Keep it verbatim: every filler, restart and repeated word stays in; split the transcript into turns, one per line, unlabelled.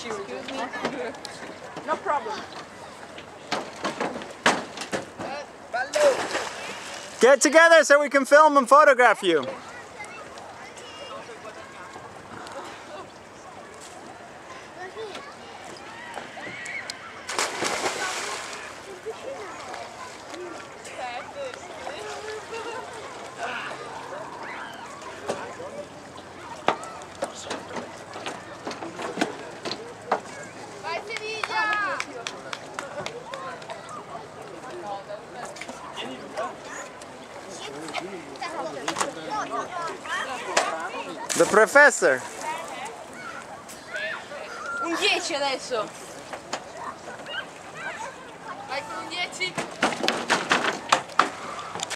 No problem.
Get together so we can film and photograph you. The professor.
Un dieci adesso.